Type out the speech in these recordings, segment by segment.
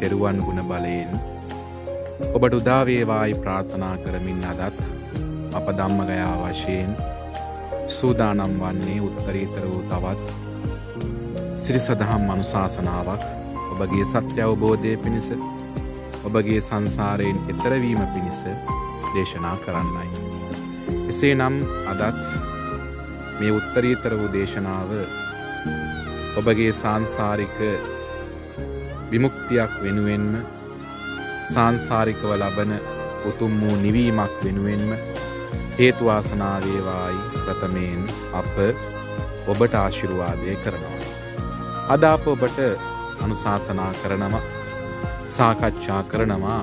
තෙරුවන් ගුණ බලයෙන් ඔබට උදා වේවායි ප්‍රාර්ථනා කරමින් අදත් අප ධම්මගයා වශයෙන් සූදානම් වන්නේ උත්තරීතර වූ තවත් සිරිසදහම් අනුශාසනාවක් ඔබගේ සත්‍ය අවබෝධය පිණිස ඔබගේ සංසාරයෙන් එතර වීම පිණිස දේශනා කරන්නයි. එසේනම් අදත් මේ උත්තරීතර වූ දේශනාව ඔබගේ සාංසාරික විමුක්තියක් වෙනුවෙන්ම සාංසාරිකව ලබන උතුම් වූ නිවීමක් වෙනුවෙන්ම හේතු වාසනා වේවායි ප්‍රථමයෙන් අප ඔබට ආශිර්වාදය කරනවා. අද අප ඔබට අනුශාසනා කරනවා, සාකච්ඡා කරනවා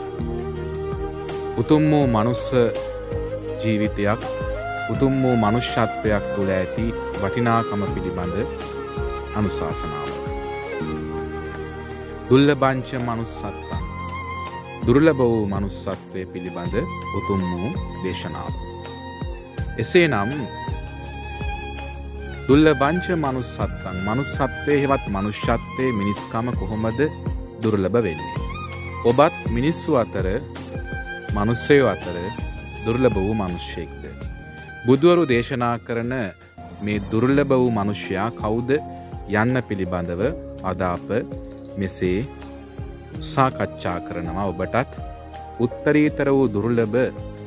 උතුම් වූ මනුස්ස ජීවිතයක්, උතුම් වූ මනුෂ්‍යත්වයක් තුළ ඇති වටිනාකම පිළිබඳ අනුශාසනාවක්. දුර්ලභංච මනුස්සත්තං, දුර්ලභ වූ මනුස්සත්වය පිළිබඳ උතුම් වූ දේශනාව. එසේනම් දුර්ලභංච මනුස්සත්තං, මනුස්සත්වයේ හෙවත් මනුෂ්‍යත්වයේ මිනිස්කම කොහොමද දුර්ලභ වෙන්නේ? ඔබත් මිනිස්සු අතර, මනුස්සයෝ අතර දුර්ලභ වූ මිනිසෙක්ද? බුදුවරු දේශනා කරන මේ දුර්ලභ වූ මිනිසයා කවුද යන්න පිළිබඳව අද අප මෙසේ සාකච්ඡා කරනවා. ඔබටත් උත්තරීතර වූ දුර්ලභ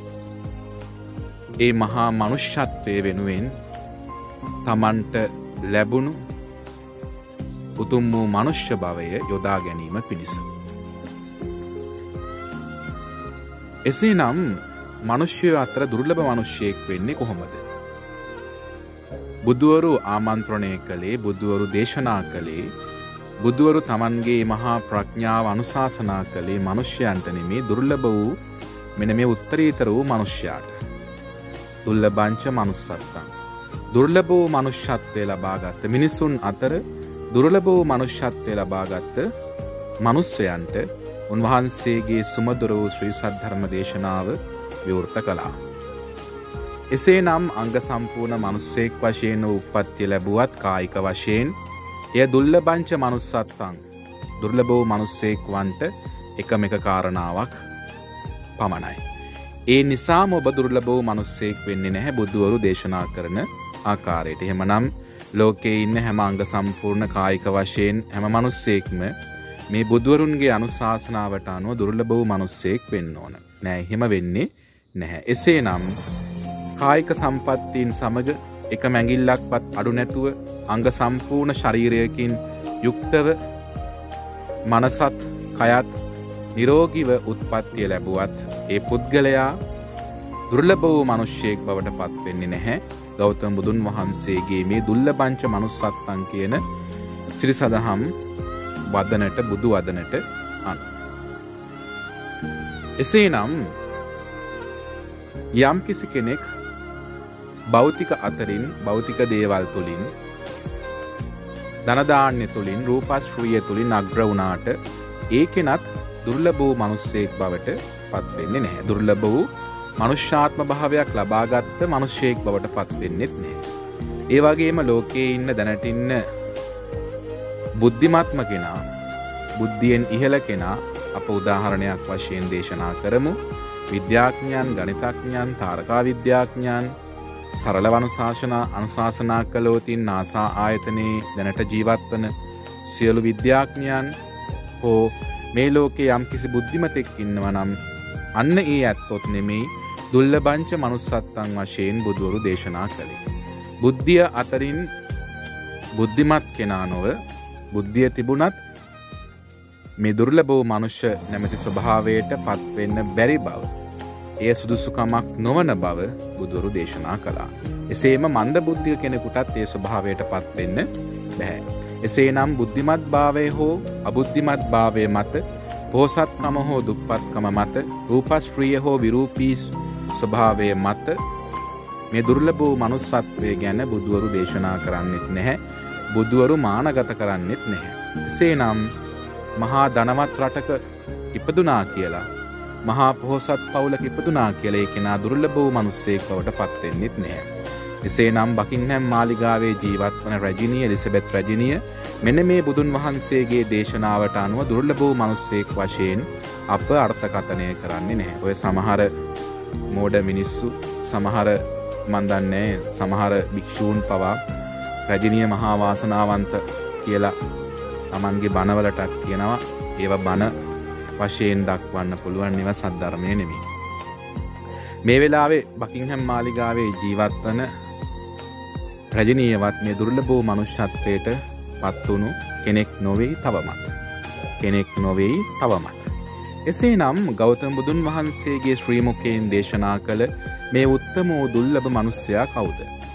ඒ මහා මනුෂ්‍යත්වයේ වෙනුවෙන් තමන්ට ලැබුණු උතුම් වූ මනුෂ්‍ය භවය යොදා ගැනීම පිණිස. එසේනම් මිනිස්යෝ අතර දුර්ලභ මිනිසෙක් වෙන්නේ කොහොමද? බුදුවරු ආමන්ත්‍රණය කළේ, බුදුවරු දේශනා කළේ, බුදුවරු තමන්ගේ මහා ප්‍රඥාව අනුශාසනා කළේ මිනිසයන්ට නෙමේ, දුර්ලභ වූ මෙන්න මේ උත්තරීතර වූ මිනිසයාට. දුර්ලභංච මනුස්සත්තං, දුර්ලභ වූ මනුෂ්‍යත්වය ලබාගත් මිනිසුන් අතර දුර්ලභ වූ මනුෂ්‍යත්වය ලබාගත් මිනිසයන්ට උන්වහන්සේගේ සුමధుර වූ ශ්‍රී සද්ධර්ම දේශනාව විවෘත කළා. එසේනම් අංග සම්පූර්ණ මිනිසෙක් වශයෙන් උප්පත්ති ලැබුවත් කායික වශයෙන් එය දුර්ලභංච මනුස්සත්තං, දුර්ලභ වූ මිනිසෙක් වන්ට එකම එක කාරණාවක් පමණයි. ඒ නිසාම ඔබ දුර්ලභ වූ මිනිසෙක් වෙන්නේ නැහැ බුදුවරු දේශනා කරන ආකාරයට. එහෙමනම් ලෝකයේ ඉන්න හැම අංග සම්පූර්ණ කායික වශයෙන් හැම මිනිසෙක්ම මේ බුදුවරුන්ගේ අනුශාසනාවට අනුව දුර්ලභ වූ මිනිසෙක් වෙන්න ඕන. නෑ, එහෙම වෙන්නේ නැහැ. එසේනම් කායික සම්පත්තීන් සමග එක මැඟිල්ලක්වත් අඩු නැතුව අංග සම්පූර්ණ ශරීරයකින් යුක්තව මනසත් කයත් නිරෝගීව උත්පත්තිය ලැබුවත් ඒ පුද්ගලයා දුර්ලභ වූ මිනිසෙක් බවට පත් වෙන්නේ නැහැ. ගෞතම බුදුන් වහන්සේගේ මේ දුර්ලභංච මනුස්සත්තං කියන සිරිසදහම් වදනට, බුදු වදනට අනුව. එසේනම් යම් කිසි කෙනෙක් භෞතික අතරින්, භෞතික දේවල් තුලින්, ධන දාන්‍ය තුලින්, රූපශ්‍රීය තුලින් අග්‍ර වුණාට ඒ කෙනත් දුර්ලභ වූ මිනිසෙක් බවට පත් වෙන්නේ නැහැ. දුර්ලභ වූ මනුෂ්‍යාත්ම භාවයක් ලබාගත් මිනිසෙක් බවට පත් වෙන්නේත් නැහැ. ඒ වගේම ලෝකයේ ඉන්න දැනට ඉන්න බුද්ධිමත්ම කෙනා, බුද්ධියෙන් ඉහළ කෙනා අප උදාහරණයක් වශයෙන් දේශනා කරමු. විද්‍යාඥයන්, ගණිතඥයන්, තාරකා විද්‍යාඥයන්, සරල අනුශාසනා කළෝතින් නාසා ආයතනයේ දැනට ජීවත් වන සියලු විද්‍යාඥයන් හෝ මේ ලෝකයේ යම් කිසි බුද්ධිමතෙක් ඉන්නවා නම් අන්න ඒ ඇත්තොත් නෙමෙයි දුර්ලභංච මනුස්සත්තං වශයෙන් බුදුවරු දේශනා කළේ. බුද්ධිය අතරින් බුද්ධිමත් කෙනා නොව, බුද්ධිය තිබුණත් මේ දුර්ලභ වූ මනුෂ්‍ය නැමැති ස්වභාවයට පත් වෙන්න බැරි බව, එය සුදුසුකමක් නොවන බව බුදුවරු දේශනා කළා. එසේම මන්ද බුද්ධික කෙනෙකුටත් ඒ ස්වභාවයට පත් වෙන්න බැහැ. එසේනම් බුද්ධිමත් භාවය හෝ අබුද්ධිමත් භාවය මත, පොහොසත්කම හෝ දුප්පත්කම මත, රූපශ්‍රීය හෝ විරූපී ස්වභාවය මත මේ දුර්ලභ වූ මනුස්සත්වය ගැන බුදුවරු දේශනා කරන්නෙත් නැහැ. බුදුවරු මානගත කරන්නෙත් නැහැ. එසේනම් මහා ධනවත් රටක ඉපදුනා කියලා, මහා පොහොසත් පවුලක ඉපදුනා කියලා ඒ කෙනා දුර්ලභ වූ මිනිසෙක් බවට පත් වෙන්නෙත් නැහැ. එසේනම් බකින්හෑම් මාලිගාවේ ජීවත් වන රැජිනිය එලිසබෙත් රැජිනිය මෙන්න මේ බුදුන් වහන්සේගේ දේශනාවට අනුව දුර්ලභ වූ මිනිසෙක් වශයෙන් අප අර්ථකථනය කරන්නේ නැහැ. ඔය සමහර මෝඩ මිනිස්සු සමහර මන් දන්නේ සමහර භික්ෂූන් පවා රැජිනිය මහා වාසනාවන්ත කියලා Tamanගේ බණවලටත් කියනවා. ඒව බණ වශයෙන් දක්වන්න පුළුවන් නෙව සද්ධර්මයේ නෙමෙයි. මේ වෙලාවේ බකින්හෑම් මාලිගාවේ ජීවත් වන රැජිනියවත් මේ දුර්ලභ වූ මනුෂ්‍යත්වයට පත් වුණු කෙනෙක් නොවේ තවමත්. කෙනෙක් නොවේ තවමත්. එසේනම් ගෞතම බුදුන් වහන්සේගේ ශ්‍රී මුඛයෙන් දේශනා කළ මේ උත්තම වූ දුර්ලභ මනුස්සයා කවුද?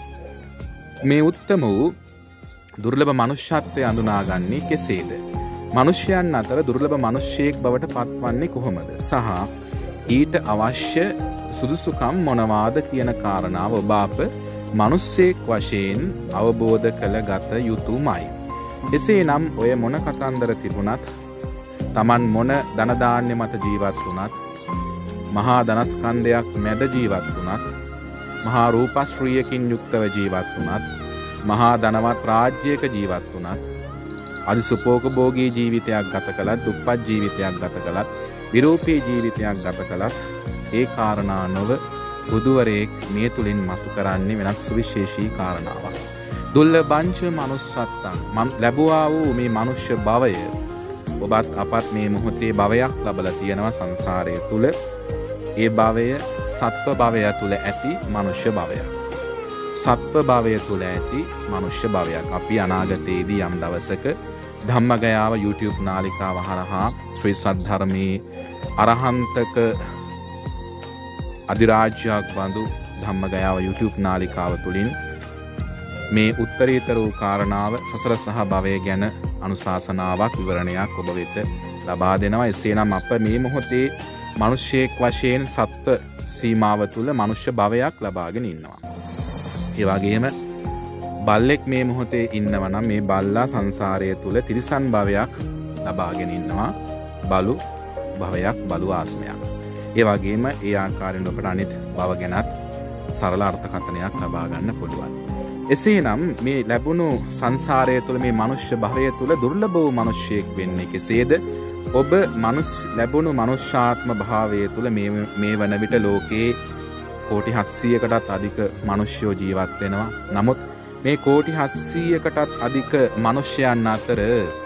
මේ උත්තම වූ දුර්ලභ මනුෂ්‍යත්වය අඳුනාගන්නේ කෙසේද? මනුෂ්‍යයන් අතර දුර්ලභ මනුෂ්‍යයෙක් බවට පත්වන්නේ කොහොමද? සහ ඊට අවශ්‍ය සුදුසුකම් මොනවාද කියන කාරණාව ඔබ අප මනුස්සයෙක් වශයෙන් අවබෝධ කළ ගත යුතුමයි. එසේනම් ඔය මොන කතන්දර තිබුණත් Taman මොන ධනධාන්‍ය මත ජීවත් වුණත් මහා ධනස්කන්ධයක් මැද ජීවත් වුණත් මහා රූපශ්‍රීයකින් යුක්තව ජීවත් වුණත් මහා ධනවත් රාජ්‍යයක ජීවත් වුණත් අදිසුපෝකභෝගී ජීවිතයක් ගත කළත් දුප්පත් ජීවිතයක් ගත කළත් විරූපී ජීවිතයක් ගත කළත් ඒ කාරණා නොව බුදුවරයෙක් මේ තුලින් මතු කරන්නේ වෙනත් සුවිශේෂී කාරණාවක්. දුර්ලභංච මනුස්සත්තං ලැබුවා වූ මේ මනුෂ්‍ය භවය ඔබත් අපත් මේ මොහොතේ භවයක් ලබලා තියෙනවා සංසාරයේ තුල. ඒ භවය සත්ව භවය තුල ඇති මනුෂ්‍ය භවයක්. සත්ව භවය තුල ඇති මනුෂ්‍ය භවයක්. අපි අනාගතයේදී යම් දවසක ධම්මගයාව YouTube නාලිකාව හරහා ශ්‍රී සද්ධර්මයේ අරහන්තක අධිරාජ්‍යයක් බඳු ධම්මගයාව YouTube නාලිකාව තුලින් මේ උත්තරීතර වූ කාරණාව සසර සහ භවය ගැන අනුශාසනාවක් විවරණයක් ඔබ වෙත ලබා දෙනවා. එසේනම් අප මේ මොහොතේ මිනිසෙක් වශයෙන් සත්ව සීමාව තුල මනුෂ්‍ය භවයක් ලබාගෙන ඉන්නවා. ඒ වගේම බල්ලෙක් මේ මොහොතේ ඉන්නවා නම් මේ බල්ලා සංසාරය තුල තිරිසන් භවයක් ලබාගෙන ඉන්නවා. බලු භවයක්, බලු ආත්මයක්. ඒ වගේම ඒ ආකාරයෙන් ඔබට අනිත් භව ගැනත් සරල අර්ථකථනයක් ලබා ගන්න පුළුවන්. එසේනම් මේ ලැබුණු සංසාරය තුළ මේ මනුෂ්‍ය භවය තුළ දුර්ලභ වූ මිනිසෙක් වෙන්නේ කෙසේද? ඔබ ලැබුණු මනුෂ්‍යාත්ම භාවය තුළ මේ වන විට ලෝකේ කෝටි 700කටත් අධික මිනිස්යෝ ජීවත් වෙනවා. නමුත් මේ කෝටි 700කටත් අධික මිනිස්යන් අතර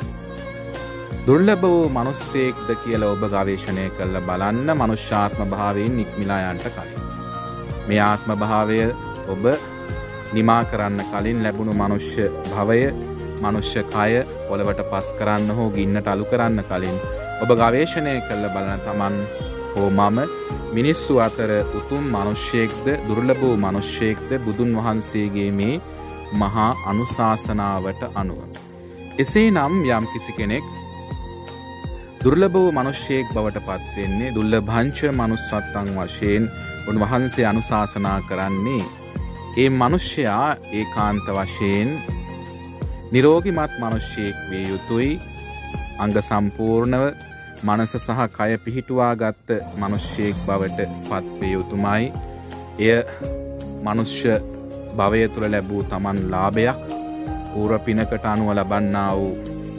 දුර්ලභ වූ මිනිසෙක්ද කියලා ඔබ ගවේෂණය කරලා බලන්න. මනුෂ්‍යාත්ම භාවයෙන් නික්මිලා යන්න කලින් මේ ආත්ම භාවය ඔබ නිමා කරන්න කලින් ලැබුණු මනුෂ්‍ය භවය, මනුෂ්‍ය කය පොළවට පස් කරන්න හෝ ගින්නට අලු කරන්න කලින් ඔබ ගවේෂණය කරලා බලන Taman හෝ මම මිනිස්සු අතර උතුම් මිනිසෙක්ද දුර්ලභ වූ මිනිසෙක්ද බුදුන් වහන්සේගේ මේ මහා අනුශාසනාවට අනුව. එසේනම් යම් කිසි කෙනෙක් දුර්ලභ වූ මිනිසෙක් බවට පත් වෙන්නේ දුර්ලභංච මනුස්සත්තං වශයෙන් උන්වහන්සේ අනුශාසනා කරන්නේ ඒ මිනිසයා ඒකාන්ත වශයෙන් නිරෝගිමත් මිනිසෙක් විය යුතුයි. අංග සම්පූර්ණව මනස සහ කය පිහිටුවාගත් මිනිසෙක් බවට පත් විය යුතුමයි. එය මනුෂ්‍ය භවය තුළ ලැබූ Taman ලාභයක්, පූර්ව පිනකට අනුව ලබන්නා වූ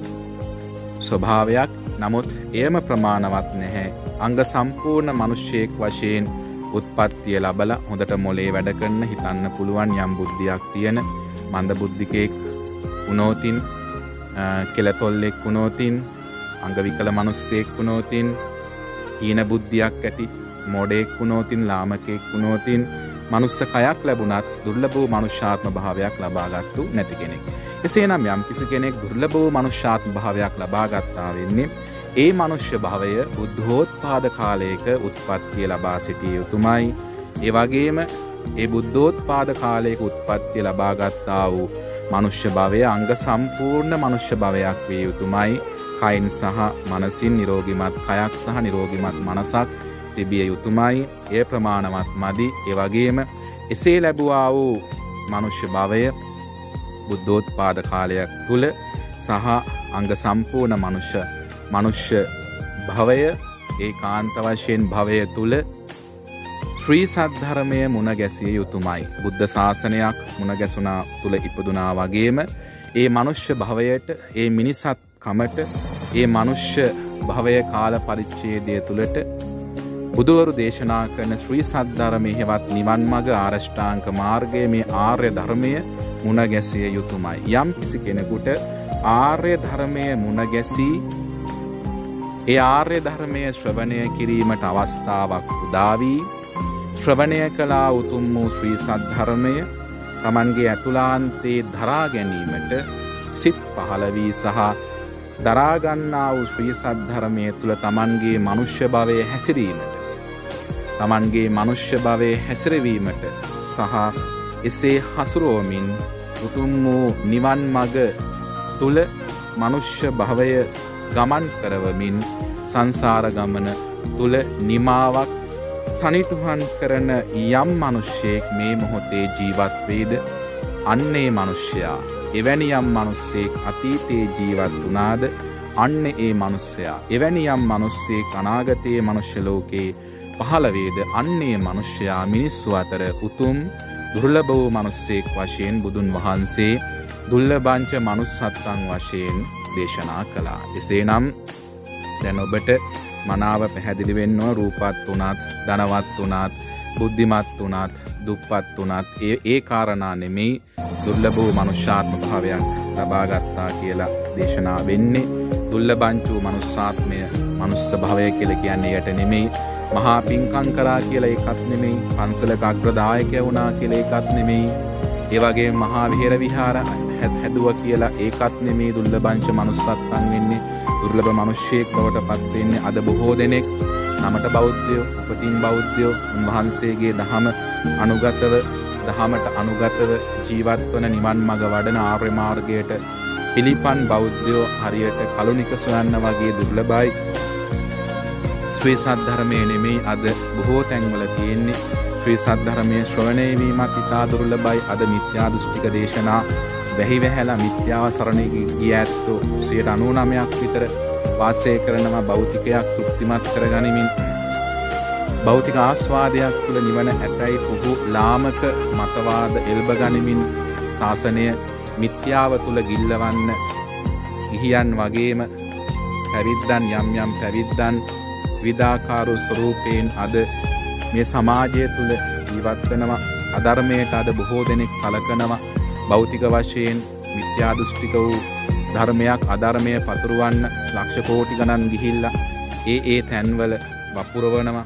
ස්වභාවයක්. නමුත් එයම ප්‍රමාණවත් නැහැ. අංග සම්පූර්ණ මිනිසෙක් වශයෙන් උත්පත්තිය ලබලා හොඳට මොලේ වැඩ කරන, හිතන්න පුළුවන් යම් බුද්ධියක් තියෙන මන්ද බුද්ධිකෙක් වුණොතින්, කෙලතොල්ලෙක් වුණොතින්, අංග විකල මිනිසෙක් වුණොතින්, හීන බුද්ධියක් ඇති මොඩෙක් වුණොතින්, ලාමකෙක් වුණොතින් මනුස්ස කයක් ලැබුණත් දුර්ලභ වූ මනුෂ්‍යාත්ම භාවයක් ලබාගත්තු නැති කෙනෙක්. එසේනම් යම් කිසි කෙනෙක් දුර්ලභ වූ මනුෂ්‍යාත්ම භාවයක් ලබා ගත්තා වෙන්නේ ඒ මනුෂ්‍ය භවය බුද්ධෝත්පාද කාලයක උත්පත්තිය ලබා සිටිය යුතුමයි. ඒ වගේම ඒ බුද්ධෝත්පාද කාලයක උත්පත්තිය ලබා ගත්තා වූ මනුෂ්‍ය භවය අංග සම්පූර්ණ මනුෂ්‍ය භවයක් විය යුතුමයි. කයින් සහ මනසින් නිරෝගිමත් කයක් සහ නිරෝගිමත් මනසක් තිබිය යුතුමයි. එය ප්‍රමාණවත් මදි. ඒ වගේම එසේ ලැබුවා වූ මනුෂ්‍ය භවය බුද්ධෝත්පාද කාලයක් තුල සහ අංග සම්පූර්ණ මනුෂ්‍ය භවය ඒකාන්ත වශයෙන් භවය තුල ශ්‍රී සද්ධර්මය මුණ ගැසිය යුතුමයි. බුද්ධ ශාසනයක් මුණ ගැසුණා තුල ඉපදුනා වගේම ඒ මනුෂ්‍ය භවයට, ඒ මිනිසත් කමට, ඒ මනුෂ්‍ය භවය කාල පරිච්ඡේදය තුලට බුදුවරු දේශනා කරන ශ්‍රී සද්ධර්මයේ හෙවත් නිවන් මඟ ආරෂ්ඨාංග මාර්ගයේ මේ ආර්ය ධර්මය මුණ ගැසිය යුතුමයි. යම් කිසි කෙනෙකුට ආර්ය ධර්මයේ මුණ ගැසී ඒ ආර්ය ධර්මයේ ශ්‍රවණය කිරීමට අවස්ථාවක් උදා වී ශ්‍රවණය කළා උතුම් වූ ශ්‍රී සද්ධර්මය තමන්ගේ ඇතුළාන්තයේ දරා ගැනීමට සිත් පහළ වී සහ දරා ගන්නා වූ ශ්‍රී සද්ධර්මයේ තුල තමන්ගේ මනුෂ්‍ය භවයේ හැසිරීමට, තමන්ගේ මනුෂ්‍ය භවයේ හැසිරවීමට සහ එසේ හසුරුවමින් උතුම් වූ නිවන් මඟ තුල මනුෂ්‍ය භවය ගමන් කරවමින් සංසාර ගමන තුල නිමාවක් සනිටුහන් කරන යම් මිනිසෙක් මේ මොහොතේ ජීවත් වේද, අන්නේ මිනිසයා එවැනි යම් මිනිසෙක් අතීතයේ ජීවත් වුණාද, අන්න ඒ මිනිසයා එවැනි යම් මිනිසෙක් අනාගතයේ මනුෂ්‍ය ලෝකේ පහළ වේද, අන්නේ මිනිසයා මිනිස්සු අතර උතුම් දුර්ලභ වූ මිනිසෙක් වශයෙන් බුදුන් වහන්සේ දුර්ලභංච මනුස්සත්තං වශයෙන් දේශනා කළා. එසේනම් දැන් ඔබට මනාව පැහැදිලි වෙනවා රූපත් උනත්, ධනවත් උනත්, බුද්ධිමත් උනත්, දුප්පත් උනත් ඒ කාරණා නෙමෙයි දුර්ලභ වූ මනුෂ්‍යාත්ම භාවයක් ලබා ගත්තා කියලා දේශනා වෙන්නේ. දුර්ලභංචු මනුස්සාත්මය, මනුස්ස භාවය කියලා කියන්නේ යට නෙමෙයි. මහා පිංකම් කරා කියලා ඒකත් නෙමෙයි. පන්සලක අග්‍රදායකය වුණා කියලා ඒකත් නෙමෙයි. ඒ වගේම මහා විහෙර විහාර හැදුවා කියලා ඒකත් නෙමෙයි දුර්ලභංච මනුස්සත්තන් වෙන්නේ. දුර්ලභ මිනිසෙක් බවට පත් වෙන්නේ අද බොහෝ දෙනෙක් නමට බෞද්ධයෝ, උපතින් බෞද්ධයෝ, උන්වහන්සේගේ දහම අනුගතව, දහමට අනුගතව ජීවත් වන නිවන් මඟ වඩන ආර්ය මාර්ගයට පිළිපන් බෞද්ධයෝ හරියට කලුනික සොයන්න වගේ දුර්ලභයි. ශ්‍රී සද්ධර්මයේ නෙමෙයි අද බොහෝ තැන්වල තියෙන්නේ. ශ්‍රී සද්ධර්මයේ ශ්‍රවණය වීමත් ඉතා දුර්ලභයි. අද මිත්‍යා දෘෂ්ටික දේශනා වැහි වැහැලා මිත්‍යාව සරණ ගිය ඇත්තෝ 99%ක් විතර වාසය කරනවා භෞතිකයක් තෘප්තිමත් කරගනිමින්, භෞතික ආස්වාදයක් තුළ නිවන ඇතැයි පුහු ලාමක මතවාද එල්බ ගනිමින් ශාසනය මිත්‍යාව තුළ ගිල්ලවන්න ගිහියන් වගේම පැවිද්දන් යම් පැවිද්දන් විදාකාරෝ ස්වරූපයෙන් අද මේ සමාජය තුළ ජීවත් වෙනවා. අධර්මයට අද බොහෝ දෙනෙක් සලකනවා. භෞතික වශයෙන් මිත්‍යා දෘෂ්ටික වූ ධර්මයක් අධර්මය පතුරවන්න ලක්ෂ කෝටි ගණන් ගිහිල්ලා ඒ තැන්වල වපුරවනවා.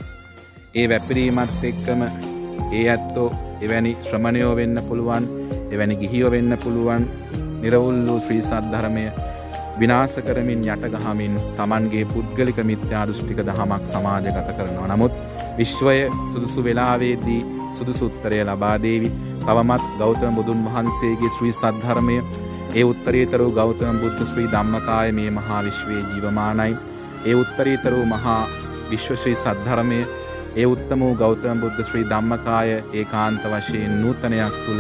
ඒ වැපිරීමත් එක්කම ඒ ඇත්තෝ එවැනි ශ්‍රමණයෝ වෙන්න පුළුවන්, එවැනි ගිහියෝ වෙන්න පුළුවන්. නිර්වුල් වූ ශ්‍රී සද්ධර්මය විනාශ කරමින් යට ගහමින් Tamanගේ පුද්ගලික මිත්‍යා දෘෂ්ටික දහමක් සමාජගත කරනවා. නමුත් විශ්වය සුදුසු වේලාවේදී සුදුසු උත්තරය ලබා දේවි. තවමත් ගෞතම බුදුන් වහන්සේගේ ශ්‍රී සද්ධර්මය, ඒ උත්තරීතර වූ ගෞතම බුද්ධ ශ්‍රී ධම්මකාය මේ මහා විශ්වයේ ජීවමානයි. ඒ උත්තරීතර වූ මහා විශ්ව ශ්‍රී සද්ධර්මය, ඒ උත්තම වූ ගෞතම බුද්ධ ශ්‍රී ධම්මකාය ඒකාන්ත වශයෙන් නූතනයක් තුල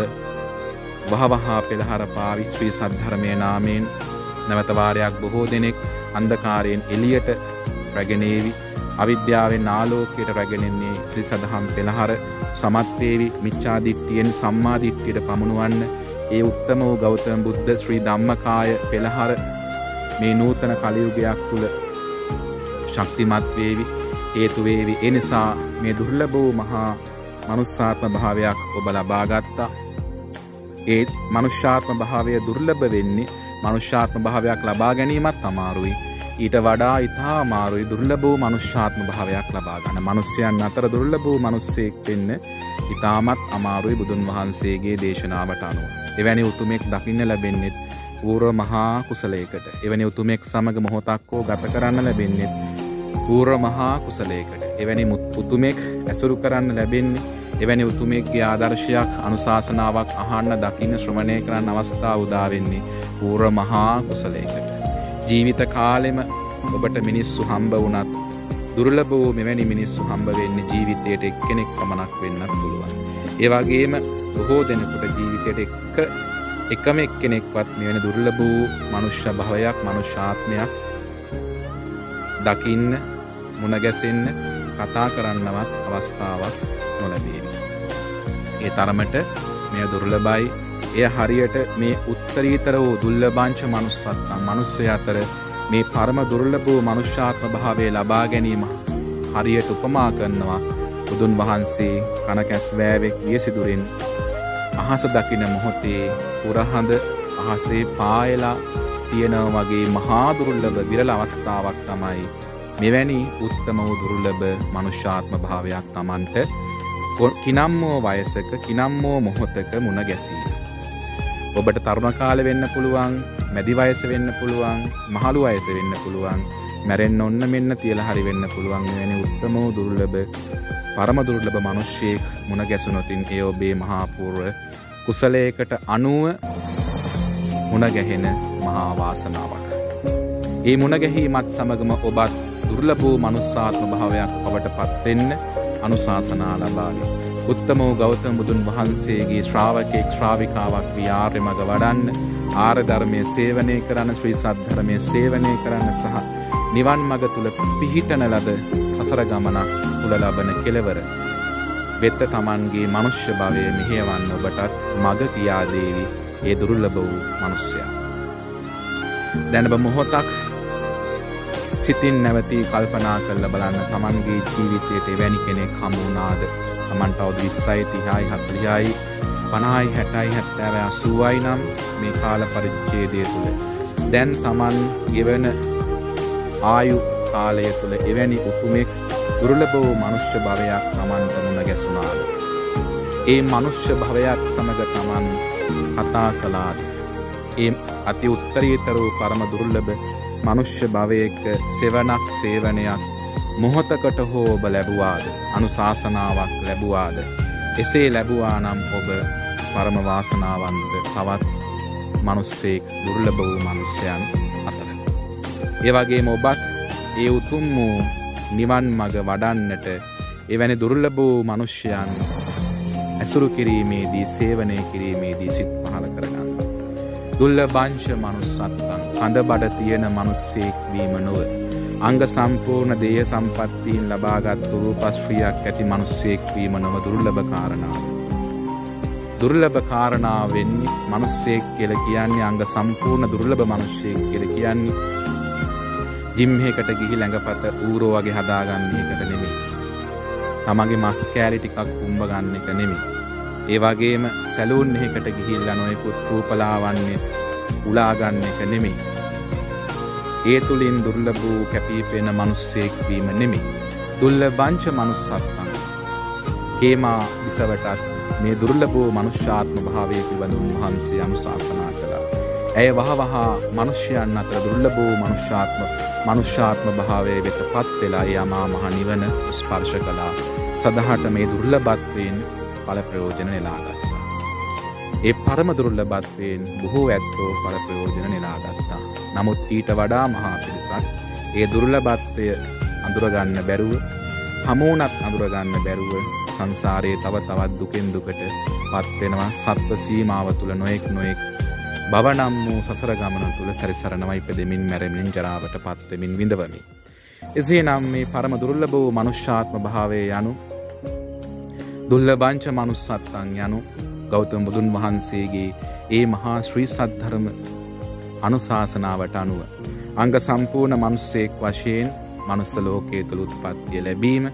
වහවහා පෙළහර පාවි ශ්‍රී සද්ධර්මයේ නාමයෙන් නැවත වාරයක් බොහෝ දෙනෙක් අන්ධකාරයෙන් එළියට රැගෙනේවි. අවිද්‍යාවෙන් ආලෝකයට රැගෙනෙන්නේ ශ්‍රී සදහම් පෙළහර සමත් වේවි. මිච්ඡා දිට්ඨියෙන් සම්මා දිට්ඨියට පමුණවන්න ඒ උත්තම වූ ගෞතම බුද්ධ ශ්‍රී ධම්මකාය පෙළහර මේ නූතන කලියුගයක් තුල ශක්තිමත් වේවි, හේතු වේවි. ඒ නිසා මේ දුර්ලභ වූ මහා මනුස්සාත්ම භාවයක් ඔබ ලබා ගත්තා. ඒ මනුෂ්‍යාත්ම භාවය දුර්ලභ වෙන්නේ, මනුෂ්‍යාත්ම භාවයක් ලබා ගැනීමත් අමාරුයි. ඊට වඩා ඉතා අමාරුයි දුර්ලභ වූ මනුෂ්‍යාත්ම භාවයක් ලබා ගන්න. මිනිස්යන් අතර දුර්ලභ වූ මිනිසෙක් වෙන්න ඉතාමත් අමාරුයි බුදුන් වහන්සේගේ දේශනාවට අනුව. එවැනි උතුමෙක් දකින්න ලැබෙන්නේ පූර්ව මහා කුසලයකට. එවැනි උතුමෙක් සමග මොහොතක් හෝ ගත කරන්න ලැබෙන්නේ පූර්ව මහා කුසලයකට. එවැනි උතුමෙක් ඇසුරු කරන්න ලැබෙන්නේ, එවැනි උතුමෙක්ගේ ආදර්ශයක් අනුශාසනාවක් අහන්න දකින්න ශ්‍රවණය කරන්න අවස්ථාව උදා වෙන්නේ පූර්ව මහා කුසලයකට. ජීවිත කාලෙම ඔබට මිනිස්සු හම්බ වුණත් දුර්ලභ වූ මෙවැනි මිනිස්සු හම්බ වෙන්නේ ජීවිතයට එක්කෙනෙක් පමණක් වෙන්නත් පුළුවන්. ඒ වගේම බොහෝ දෙනෙකුට ජීවිතයට එකම එක්කෙනෙක්වත් මෙවැනි දුර්ලභ වූ මනුෂ්‍ය භවයක්, මනුෂ්‍යාත්මයක් දකින්න, මුණ ගැසෙන්න කතා කරන්නවත් අවස්ථාවක් නොලැබේවි. ඒ තරමට මෙය දුර්ලභයි. එය හරියට මේ උත්තරීතර වූ දුර්ලභංච manussත්තං මිනිස්සය අතර මේ පරම දුර්ලභ වූ මනුෂ්‍යාත්ම භාවය ලබා ගැනීම හරියට උපමා කරනවා බුදුන් වහන්සේ කනකැස් වෑවෙක් වියසිදුරින් අහස දකින මොහොතේ පුරහඳ අහසේ පායලා තියෙනවා වගේ මහා දුර්ලභ විරල අවස්ථාවක් තමයි මෙවැනි උත්තම වූ දුර්ලභ මනුෂ්‍යාත්ම භාවයක් Tamanට කිනම්මෝ වයසක කිනම්මෝ මොහොතක මුණ ගැසීම. ඔබට තරුණ කාලේ වෙන්න පුළුවන්, මැදි වයස වෙන්න පුළුවන්, මහලු වයස වෙන්න පුළුවන්, මැරෙන්න ඔන්න මෙන්න තියලා හරි වෙන්න පුළුවන්. මෙවැනි උත්තම වූ දුර්ලභ පරම දුර්ලභ මිනිසෙක් මුණ ගැසුණොතින් ඒ ඔබේ මහා පූර්ව කුසලයකට අනුව මුණ ගැහෙන මහා වාසනාවක්. ඒ මුණ ගැහිමත් සමගම ඔබත් දුර්ලභ වූ මනුස්සාත්ම භාවයක් බවට පත් වෙන්න අනුශාසනා ලබාවි. උත්තම වූ ගෞතම බුදුන් වහන්සේගේ ශ්‍රාවකෙක් ශ්‍රාවිකාවක් වී ආර්ය මඟ වඩන්න, ආර්ය ධර්මයේ සේවනය කරන්න, ශ්‍රී සද්ධර්මයේ සේවනය කරන්න සහ නිවන් මඟ තුල පිහිටන ලද සසර ගමනක් තුල ලබන කෙලවර වෙත Tamanගේ මනුෂ්‍ය භවය මෙහෙයවන්න ඔබටත් මඟ කියා දේවි ඒ දුර්ලභ වූ මිනිසයා. දැන් ඔබ මොහොතක් සිතින් නැවතී කල්පනා කරලා බලන්න Tamanගේ ජීවිතයට එවැනි කෙනෙක් හමු වුණාද? Tamanට අවුරුදු 20යි 30යි 40යි 50යි 60යි 70යි නම් මේ කාල පරිච්ඡේදය තුල දැන් Taman ගෙවන ආයු කාලය තුල එවැනි උතුමෙක් දුර්ලභ වූ මනුෂ්‍ය භවයක් Tamanට මුණ ගැසුණාද? ඒ මනුෂ්‍ය භවයක් සමග Taman කතා කළාද? ඒ අති උත්තරීතර වූ පරම දුර්ලභ මනුෂ්‍ය භවයක සෙවණක් සේවනයක් මොහොතකට හෝ ඔබ ලැබුවාද? අනුශාසනාවක් ලැබුවාද? එසේ ලැබුවා නම් ඔබ පරම වාසනාවන්ත තවත් මිනිස්සෙක් දුර්ලභ වූ මිනිසයන් අතර. ඒ වගේම ඔබත් ඒ උතුම් වූ නිවන් මඟ වඩන්නට එවැනි දුර්ලභ වූ මිනිසයන් ඇසුරු කිරීමේදී සේවනය කිරීමේදී සිත් පහළ කරගන්න. දුර්ලභංච manussත්තං කඳබඩ තියෙන මිනිසෙක් වීම නොව අංග සම්පූර්ණ දේහ සම්පත්තීන් ලබාගත් රූපශ්‍රියක් ඇති මිනිසෙක් වීම නොව දුර්ලභ කාරණාව. දුර්ලභ කාරණාව වෙන්නේ මිනිසෙක් කියලා කියන්නේ අංග සම්පූර්ණ දුර්ලභ මිනිසෙක් කියලා කියන්නේ ජිම් එකකට ගිහිල්ලා ළඟපත ඌරෝ වගේ හදාගන්න එකට නෙමෙයි. තමගේ මස් කෑලි ටිකක් පුම්බ ගන්න එක නෙමෙයි. ඒ වගේම සැලූන් එකකට ගිහිල්ලා නොයෙකුත් රූපලාවන්‍ය උලා ගන්න එක නෙමෙයි. ඒ තුලින් දුර්ලභ වූ කැපිපෙන මිනිසෙක් වීම නෙමෙයි. දුර්ලභංච manussත්තං. කේමා විසවටත් මේ දුර්ලභ වූ මනුෂ්‍යාත්ම භාවයේ පිළිබඳව වහන්සේ අනුශාසනා කළා. ඇය වහවහ මිනිසයන් අතර දුර්ලභ වූ මනුෂ්‍යාත්ම භාවයේ වෙතපත් වෙලා යමා මහ නිවන ස්පර්ශ කළා. සදහට මේ දුර්ලභත්වයෙන් ඵල ප්‍රයෝජන නෙලා ගත්තා. ඒ පරම දුර්ලභත්වයෙන් බොහෝ ඇත්තෝ ඵල ප්‍රයෝජන නෙලා ගත්තා. නමුත් ඊට වඩා මහා පිරිසක් ඒ දුර්ලභත්වය අඳුරගන්න බැරුව, හමුණත් අඳුරගන්න බැරුව සංසාරයේ තව තවත් දුකෙන් දුකට පත් වෙනවා. සත්ව සීමාව තුල නොඑක් භවනම් වූ සසර ගමන තුල සැරිසරනවා, ඉපදෙමින් මැරෙමින් ජරාවට පත් වෙමින් විඳවමින්. එසේනම් මේ පරම දුර්ලභ වූ මනුෂ්‍යාත්ම භාවයේ යනු දුර්ලභංච manussත්තං යනු ගෞතම බුදුන් වහන්සේගේ ඒ මහා ශ්‍රී සද්ධර්ම අනුශාසනාවට අනුව අංග සම්පූර්ණ මිනිසෙක් වශයෙන් මනුස්ස ලෝකයේ තුල උත්පත්තිය ලැබීම,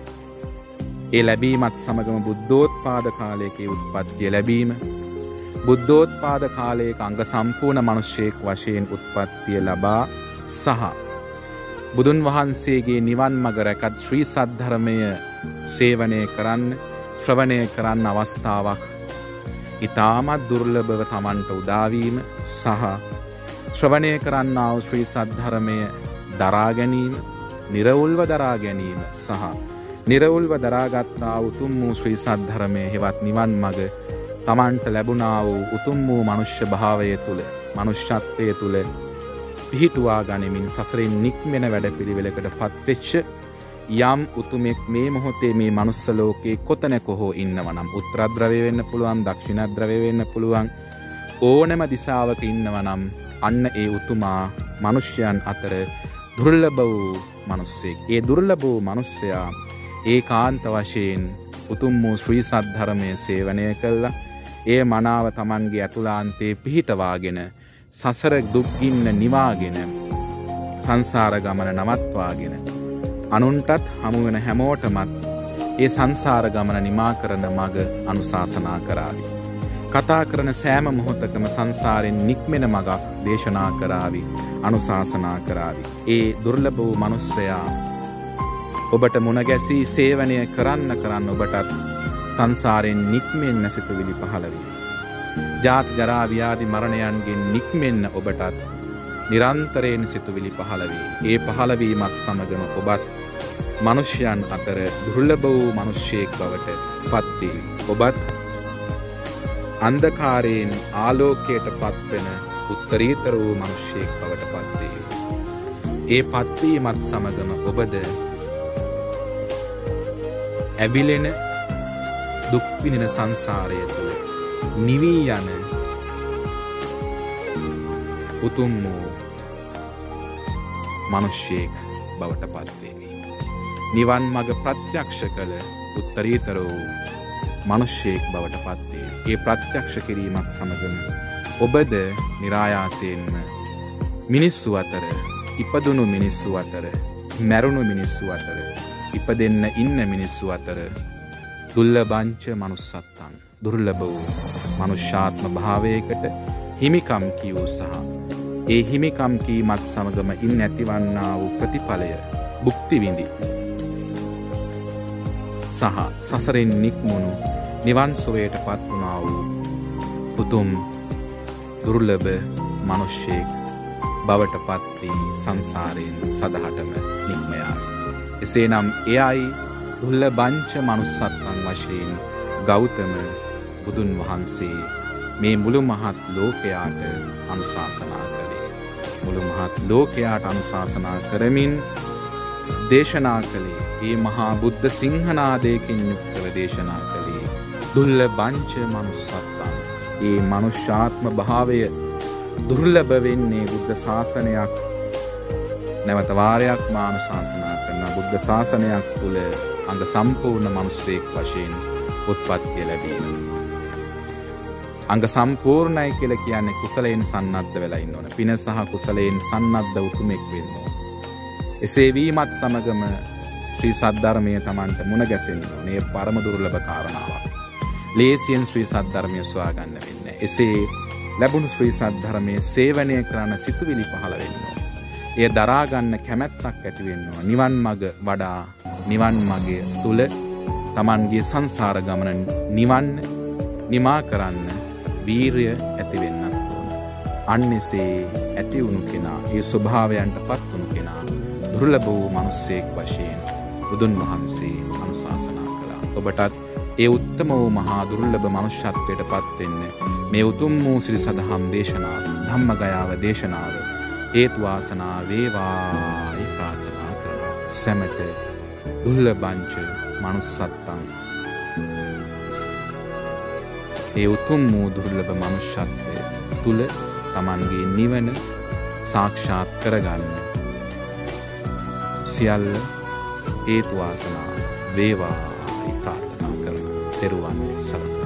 ඒ ලැබීමත් සමගම බුද්ධෝත්පාද කාලයකේ උත්පත්තිය ලැබීම, බුද්ධෝත්පාද කාලයක අංග සම්පූර්ණ මිනිසෙක් වශයෙන් උත්පත්තිය ලබා සහ බුදුන් වහන්සේගේ නිවන් මඟ රැකත් ශ්‍රී සද්ධර්මය සේවනය කරන්න, ශ්‍රවණය කරන්න අවස්ථාවක් ඉතාමත් දුර්ලභව Tamanට උදාවීම සහ ශ්‍රවණය කරන්නා වූ ශ්‍රී සද්ධර්මය දරා ගැනීම, නිර්වුල්ව දරා ගැනීම සහ නිර්වුල්ව දරාගත්තා උතුම් වූ ශ්‍රී සද්ධර්මයේ හෙවත් නිවන් මඟ Tamanට ලැබුණා වූ උතුම් වූ මනුෂ්‍ය භාවය තුල, මනුෂ්‍යත්වයේ තුල පිහිටුවා ගනිමින් සසරින් නික්මෙන වැඩපිළිවෙලකට පත්වෙච්ච යම් උතුමෙක් මේ මොහොතේ මේ මනුස්ස ලෝකේ කොතැනක හෝ ඉන්නවනම්, උත්තරද්‍රව්‍ය වෙන්න පුළුවන්, දක්ෂිණද්‍රව්‍ය වෙන්න පුළුවන්, ඕනෑම දිශාවක ඉන්නවනම් අන්න ඒ උතුමා මිනිසයන් අතර දුර්ලභ වූ මිනිස්සෙක්. ඒ දුර්ලභ වූ මිනිසයා ඒකාන්ත වශයෙන් උතුම් වූ ශ්‍රී සද්ධර්මයේ සේවනය කළා. ඒ මනාව Tamanගේ අතුලාන්තේ පිහිටවාගෙන සසර දුක්ගින්න නිවාගෙන සංසාර ගමන නවත්වාගෙන අනුන්ටත් හමු වෙන හැමෝටමත් ඒ සංසාර ගමන නිමා කරන මඟ අනුශාසනා කරાવી. කතා කරන සෑම මොහොතකම සංසාරෙන් නික්මෙන මඟක් දේශනා කරાવી, අනුශාසනා කරાવી. ඒ දුර්ලභ වූ මිනිසයා ඔබට මුණ ගැසී සේවනය කරන්න ඔබටත් සංසාරෙන් නික්මෙන්න සිතුවිලි පහළ වේ. ජාති ජරා ව්‍යාධි මරණයන්ගෙන් නික්මෙන්න ඔබටත් නිරන්තරයෙන් සිතුවිලි පහළ වේ. ඒ පහළ වීමත් සමගම ඔබත් මිනිසයන් අතර දුර්ලභ වූ මිනිසෙක් බවට පත් වේ. ඔබත් අන්ධකාරයෙන් ආලෝකයට පත්වෙන උත්තරීතර වූ මිනිසෙක් බවට පත් වේ. ඒ පත්වීමත් සමගම ඔබද ඇවිලෙන දුක් විඳින සංසාරය තුළ නිවී යන උතුම් වූ මිනිසෙක් බවට පත් වේවි. නිවන් මඟ ප්‍රත්‍යක්ෂ කළ උත්තරීතර වූ මිනිසෙක් බවට පත් වේවි. ඒ ප්‍රත්‍යක්ෂ කිරීමත් සමගම ඔබද નિરાයාසයෙන්ම මිනිස්සු අතර, ඉපදුණු මිනිස්සු අතර, මැරුණු මිනිස්සු අතර, ඉපදෙන්න ඉන්න මිනිස්සු අතර දුර්ලභංච manussත්තං, දුර්ලභ වූ මනුෂ්‍යාත්ම භාවයකට හිමිකම් කියූ සහ ඒ හිමිකම් කීමත් සමගම ඉන් ඇතිවන්නා වූ ප්‍රතිඵලය භුක්ති විඳි සහ සසරෙන් නික්මුණු නිවන් සුවයට පත් වුණා වූ උතුම් දුර්ලභ මිනිසෙක් බවට පත් වී සංසාරයෙන් සදහටම නික්ම යාවි. එසේනම් එයයි දුර්ලභංච manussත්තං වශයෙන් ගෞතම බුදුන් වහන්සේ මේ මුළු මහත් ලෝකයාට අනුශාසනා කළේ. මුළු මහත් ලෝකයාට අනුශාසනා කරමින් දේශනා කළේ. මේ මහා බුද්ධ සිංහනාදයකින් යුක්තව දේශනා කළේ දුර්ලභංච manussත්තං. මේ මනුෂ්‍යාත්ම භාවය දුර්ලභ වෙන්නේ බුද්ධ ශාසනයක් නැවත වාරයක් මානුශාසනා කරන බුද්ධ ශාසනයක් තුළ අංග සම්පූර්ණ මිනිසෙක් වශයෙන් උත්පත්ති ලැබීම. අංග සම්පූර්ණයි කියලා කියන්නේ කුසලයෙන් සන්නද්ධ වෙලා ඉන්න ඕන. පින සහ කුසලයෙන් සන්නද්ධ උතුමෙක් වෙන්න ඕන. එසේ වීමත් සමගම ශ්‍රී සද්ධර්මයේ Tamanට මුණ ගැසෙන්න ඕන. මේ පරම දුර්ලභ කාරණාවක්. ලේසියෙන් ශ්‍රී සද්ධර්මය සොයා ගන්න වෙන්නේ. එසේ ලැබුණු ශ්‍රී සද්ධර්මයේ සේවනය කරන සිතුවිලි පහළ වෙන්න ඕන. එය දරා ගන්න කැමැත්තක් ඇති වෙන්න ඕන. නිවන් මඟ වඩා නිවන් මඟ තුල Tamanගේ සංසාර ගමන නිමා කරන්න වීරය ඇති වෙන්නත් ඕන. අන්නෙසේ ඇති වුණු කෙනා, ඒ ස්වභාවයන්ට පත් වුණු කෙනා දුර්ලභ වූ මිනිසෙක් වශයෙන් බුදුන් වහන්සේ අනුශාසනා කළා. ඔබටත් ඒ උත්තම වූ මහා දුර්ලභ මනුෂ්‍යත්වයට පත් වෙන්න මේ උතුම් වූ ශ්‍රී සදහම් දේශනාව, ධම්මගයාව දේශනාව හේතු වාසනා වේවායි ප්‍රාර්ථනා කරනවා. සැමට දුර්ලභංච manussත්තං. ඒ උතුම් වූ දුර්ලභ මනුෂ්‍යත්වය තුල Tamanගේ නිවන සාක්ෂාත් කරගන්න සියල්ල හේතු වාසනා වේවායි ප්‍රාර්ථනා කරනවා. තෙරුවන් සරණයි.